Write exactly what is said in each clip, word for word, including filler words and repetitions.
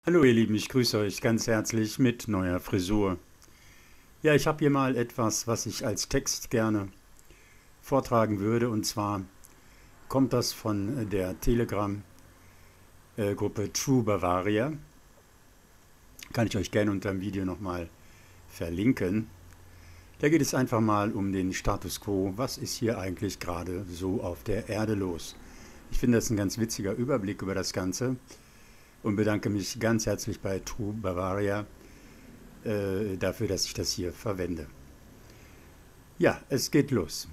Hallo ihr Lieben, ich grüße euch ganz herzlich mit neuer Frisur. Ja, ich habe hier mal etwas, was ich als Text gerne vortragen würde, und zwar kommt das von der Telegram-Gruppe True Bavaria. Kann ich euch gerne unter dem Video nochmal verlinken. Da geht es einfach mal um den Status Quo. Was ist hier eigentlich gerade so auf der Erde los? Ich finde das ein ganz witziger Überblick über das Ganze und bedanke mich ganz herzlich bei True Bavaria äh, dafür, dass ich das hier verwende. Ja, es geht los.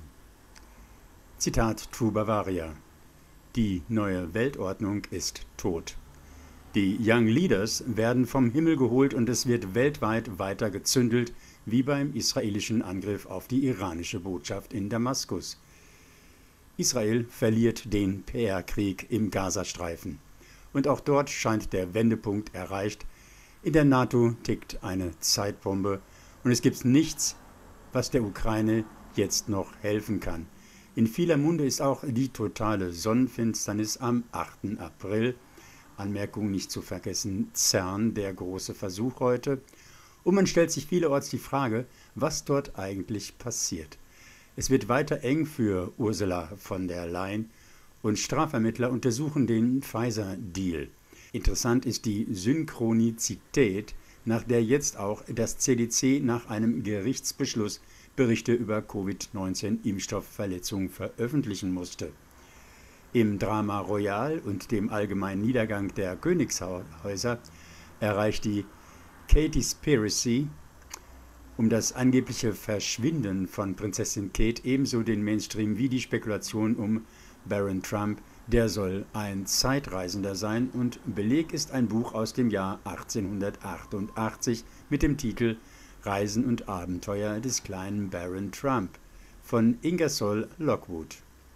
Zitat True Bavaria: Die neue Weltordnung ist tot. Die Young Leaders werden vom Himmel geholt und es wird weltweit weiter gezündelt, wie beim israelischen Angriff auf die iranische Botschaft in Damaskus. Israel verliert den P R-Krieg im Gazastreifen. Und auch dort scheint der Wendepunkt erreicht. In der NATO tickt eine Zeitbombe und es gibt nichts, was der Ukraine jetzt noch helfen kann. In vieler Munde ist auch die totale Sonnenfinsternis am achten April. Anmerkung nicht zu vergessen, CERN, der große Versuch heute. Und man stellt sich vielerorts die Frage, was dort eigentlich passiert. Es wird weiter eng für Ursula von der Leyen und Strafvermittler untersuchen den Pfizer-Deal. Interessant ist die Synchronizität, nach der jetzt auch das C D C nach einem Gerichtsbeschluss Berichte über Covid neunzehn Impfstoffverletzungen veröffentlichen musste. Im Drama Royal und dem allgemeinen Niedergang der Königshäuser erreicht die Kate-Spiracy um das angebliche Verschwinden von Prinzessin Kate ebenso den Mainstream wie die Spekulation um Baron Trump. Der soll ein Zeitreisender sein, und Beleg ist ein Buch aus dem Jahr achtzehnhundertachtundachtzig mit dem Titel Reisen und Abenteuer des kleinen Baron Trump von Ingersoll Lockwood.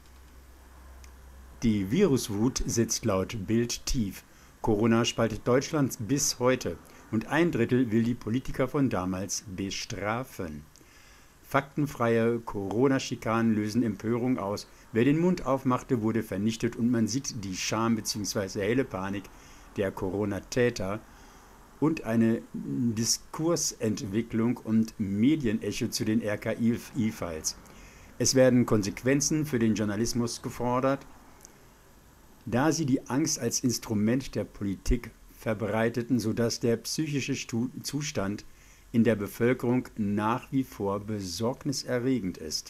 Die Viruswut sitzt laut Bild tief. Corona spaltet Deutschland bis heute und ein Drittel will die Politiker von damals bestrafen. Faktenfreie Corona-Schikanen lösen Empörung aus. Wer den Mund aufmachte, wurde vernichtet, und man sieht die Scham bzw. helle Panik der Corona-Täter und eine Diskursentwicklung und Medienecho zu den R K I-Files. Es werden Konsequenzen für den Journalismus gefordert, da sie die Angst als Instrument der Politik verbreiteten, sodass der psychische Zustand in der Bevölkerung nach wie vor besorgniserregend ist.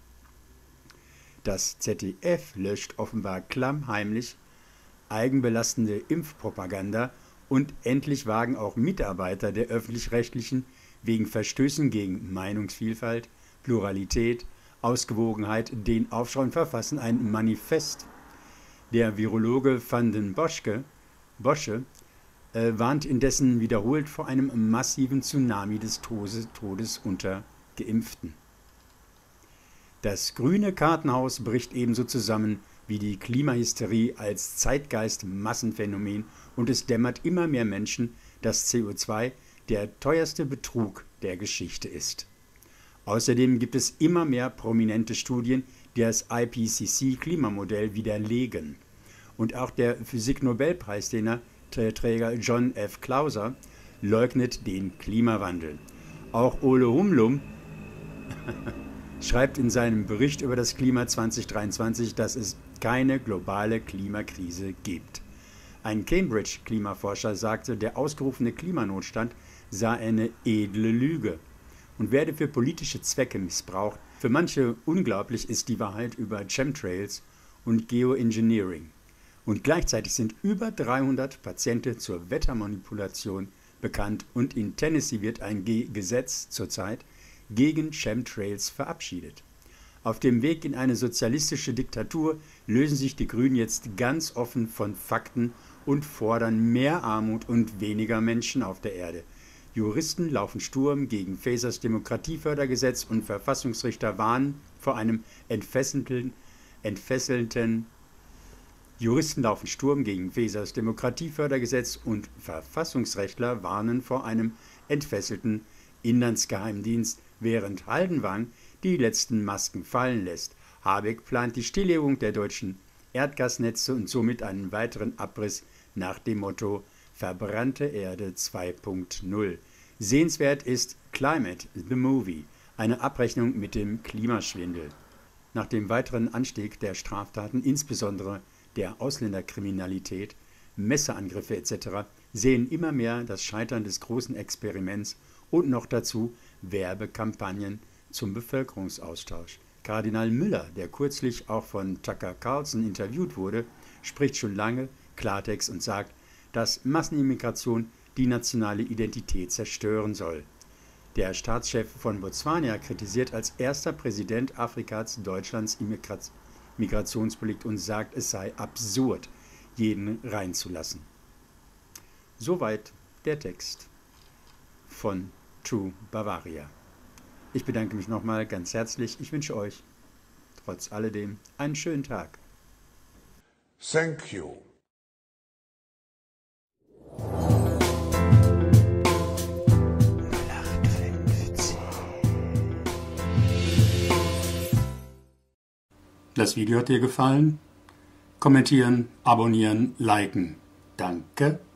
Das Z D F löscht offenbar klammheimlich eigenbelastende Impfpropaganda, und endlich wagen auch Mitarbeiter der Öffentlich-Rechtlichen wegen Verstößen gegen Meinungsvielfalt, Pluralität, Ausgewogenheit den Aufschrei und verfassen ein Manifest. Der Virologe van den Boschke, Bosche äh, warnt indessen wiederholt vor einem massiven Tsunami des Todes, Todes unter Geimpften. Das grüne Kartenhaus bricht ebenso zusammen wie die Klimahysterie als Zeitgeist-Massenphänomen, und es dämmert immer mehr Menschen, dass C O zwei der teuerste Betrug der Geschichte ist. Außerdem gibt es immer mehr prominente Studien, die das I P C C-Klimamodell widerlegen. Und auch der Physik-Nobelpreisträger John F. Clauser leugnet den Klimawandel. Auch Ole Humlum schreibt in seinem Bericht über das Klima zweitausenddreiundzwanzig, dass es keine globale Klimakrise gibt. Ein Cambridge-Klimaforscher sagte, der ausgerufene Klimanotstand sei eine edle Lüge und werde für politische Zwecke missbraucht. Für manche unglaublich ist die Wahrheit über Chemtrails und Geoengineering. Und gleichzeitig sind über dreihundert Patente zur Wettermanipulation bekannt, und in Tennessee wird ein Ge- Gesetz zurzeit gegen Chemtrails verabschiedet. Auf dem Weg in eine sozialistische Diktatur lösen sich die Grünen jetzt ganz offen von Fakten und fordern mehr Armut und weniger Menschen auf der Erde. Juristen laufen Sturm gegen Fasers Demokratiefördergesetz und Verfassungsrichter warnen vor einem entfesselten, entfesselten Juristen laufen Sturm gegen Fasers Demokratiefördergesetz und Verfassungsrechtler warnen vor einem entfesselten Inlandsgeheimdienst, während Haldenwang die letzten Masken fallen lässt. Habeck plant die Stilllegung der deutschen Erdgasnetze und somit einen weiteren Abriss nach dem Motto Verbrannte Erde zwei Punkt null. Sehenswert ist Climate, the Movie, eine Abrechnung mit dem Klimaschwindel. Nach dem weiteren Anstieg der Straftaten, insbesondere der Ausländerkriminalität, Messerangriffe et cetera, sehen immer mehr das Scheitern des großen Experiments und noch dazu Werbekampagnen zum Bevölkerungsaustausch. Kardinal Müller, der kürzlich auch von Tucker Carlson interviewt wurde, spricht schon lange Klartext und sagt, dass Massenimmigration die nationale Identität zerstören soll. Der Staatschef von Botswana kritisiert als erster Präsident Afrikas Deutschlands Migrationspolitik und sagt, es sei absurd, jeden reinzulassen. Soweit der Text von True Bavaria. Ich bedanke mich nochmal ganz herzlich. Ich wünsche euch trotz alledem einen schönen Tag. Thank you. Das Video hat dir gefallen? Kommentieren, abonnieren, liken. Danke.